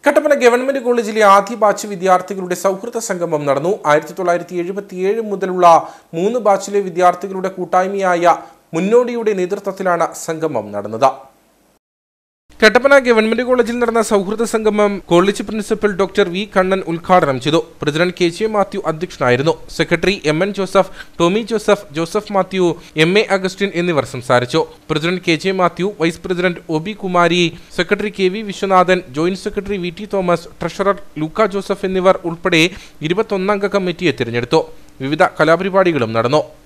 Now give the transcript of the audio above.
Kattappana government കോളേജിലെ ആദ്യ batch വിദ്യാർത്ഥികളുടെ സൗഹൃദ സംഗമം നടന്നു. 1977 മുതലുള്ള 3 ബാച്ചിലെ വിദ്യാർത്ഥികളുടെ കൂട്ടായ്മയായ മുന്നോടിയുടെ നേതൃത്വത്തിലാണ് സംഗമം നടന്നത്. കട്ടപ്പന ഗവൺമെന്റ് കോളേജിൽ നടന്ന സൗഹൃദ സംഗമം college principal doctor V Kannan ഉദ്ഘാടനം ചെയ്തു. പ്രസിഡന്റ് കെ മാത്യു അധ്യക്ഷനായിരുന്നു. Secretary MN Joseph, Tomy Joseph, Joseph Mathew, MA Augustine എന്നിവർ സംസാരിച്ചു. President K Mathew, vice president OB Kumari, secretary KV Viswanathan, joint secretary VT Thomas, treasurer Luka Joseph എന്നിവർ ഉൾപ്പെടെ 21 അംഗ കമ്മിറ്റിയെ തിരഞ്ഞെടുത്തു. വിവിധ കലാപരിപാടികളും നടന്നു.